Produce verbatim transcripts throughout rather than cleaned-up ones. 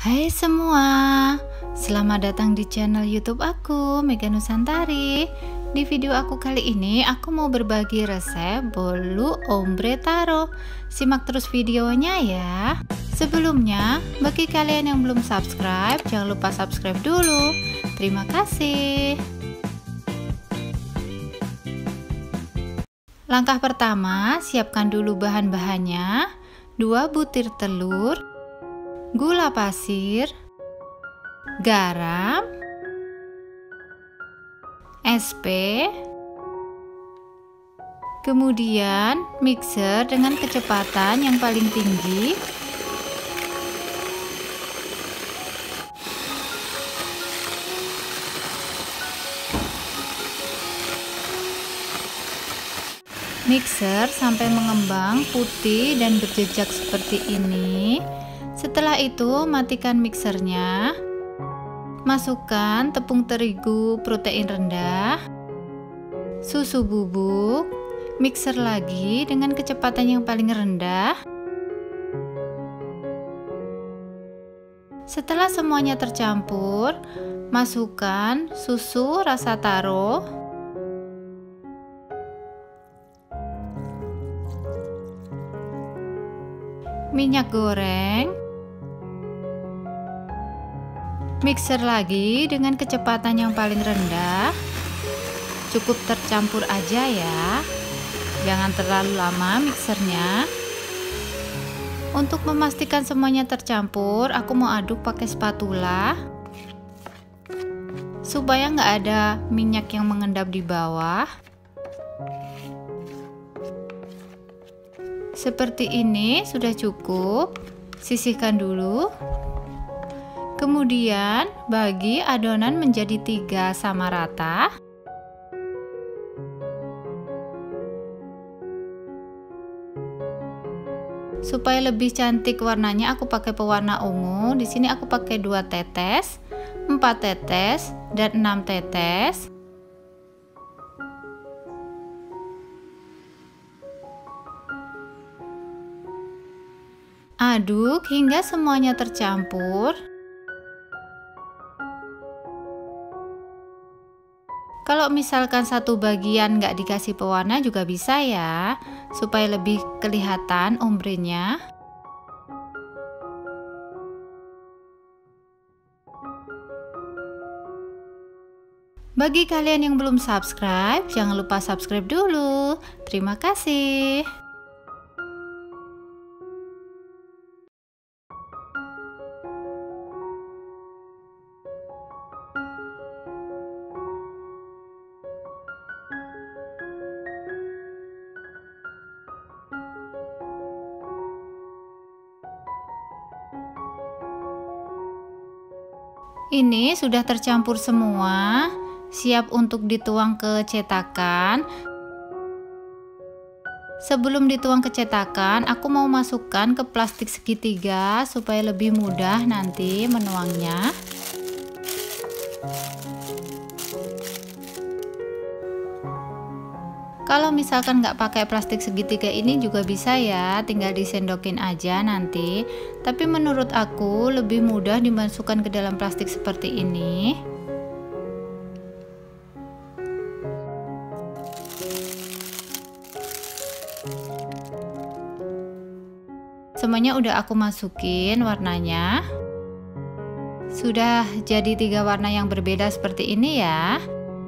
Hai semua, selamat datang di channel YouTube aku, Mega Nusantari. Di video aku kali ini, aku mau berbagi resep bolu ombre taro. Simak terus videonya ya. Sebelumnya, bagi kalian yang belum subscribe, jangan lupa subscribe dulu. Terima kasih. Langkah pertama, siapkan dulu bahan-bahannya. dua butir telur, gula pasir, garam, S P, kemudian mixer dengan kecepatan yang paling tinggi, mixer sampai mengembang putih dan berjejak seperti ini. Setelah itu matikan mixernya. Masukkan tepung terigu protein rendah, susu bubuk, mixer lagi dengan kecepatan yang paling rendah. Setelah semuanya tercampur, masukkan susu rasa taro, minyak goreng, mixer lagi dengan kecepatan yang paling rendah. Cukup tercampur aja ya, jangan terlalu lama mixernya. Untuk memastikan semuanya tercampur, aku mau aduk pakai spatula supaya nggak ada minyak yang mengendap di bawah. Seperti ini sudah cukup. Sisihkan dulu. Kemudian bagi adonan menjadi tiga sama rata. Supaya lebih cantik warnanya, aku pakai pewarna ungu. Di sini aku pakai dua tetes, empat tetes, dan enam tetes. Aduk hingga semuanya tercampur. Kalau misalkan satu bagian nggak dikasih pewarna juga bisa ya, supaya lebih kelihatan ombrenya. Bagi kalian yang belum subscribe, jangan lupa subscribe dulu. Terima kasih. Ini sudah tercampur semua, siap untuk dituang ke cetakan. Sebelum dituang ke cetakan, aku mau masukkan ke plastik segitiga supaya lebih mudah nanti menuangnya. Kalau misalkan nggak pakai plastik segitiga ini juga bisa ya, tinggal disendokin aja nanti. Tapi menurut aku lebih mudah dimasukkan ke dalam plastik seperti ini. Semuanya udah aku masukin warnanya. Sudah jadi tiga warna yang berbeda seperti ini ya.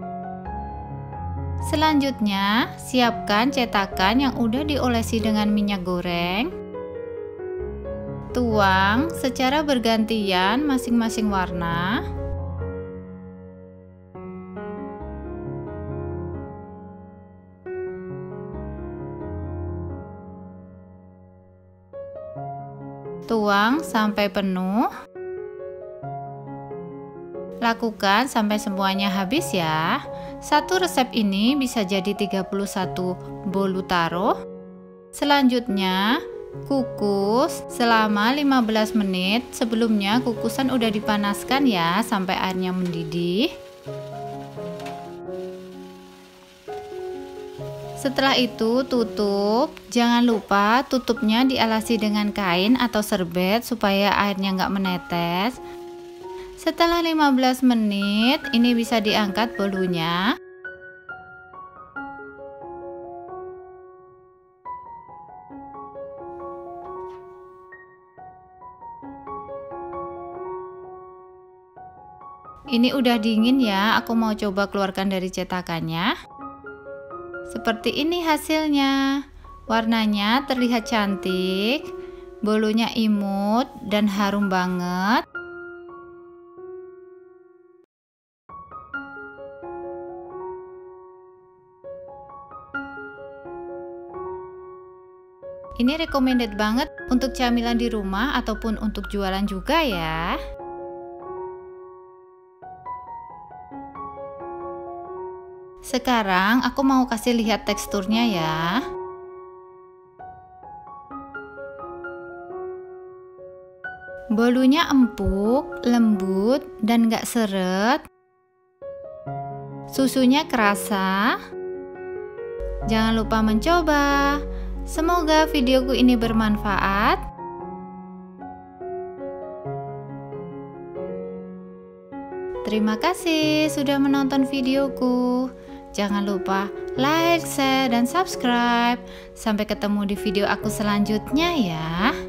Selanjutnya, siapkan cetakan yang udah diolesi dengan minyak goreng. Tuang secara bergantian masing-masing warna. Tuang sampai penuh. Lakukan sampai semuanya habis ya. Satu resep ini bisa jadi tiga puluh satu bolu taro. Selanjutnya, kukus selama lima belas menit. Sebelumnya kukusan udah dipanaskan ya sampai airnya mendidih. Setelah itu tutup, jangan lupa tutupnya dialasi dengan kain atau serbet supaya airnya nggak menetes. Setelah lima belas menit, ini bisa diangkat bolunya. Ini udah dingin ya, aku mau coba keluarkan dari cetakannya. Seperti ini hasilnya. Warnanya terlihat cantik, bolunya imut dan harum banget. Ini recommended banget untuk camilan di rumah ataupun untuk jualan juga ya. Sekarang aku mau kasih lihat teksturnya ya. Bolunya empuk, lembut, dan gak seret. Susunya kerasa. Jangan lupa mencoba. Semoga videoku ini bermanfaat. Terima kasih sudah menonton videoku. Jangan lupa like, share, dan subscribe. Sampai ketemu di video aku selanjutnya ya.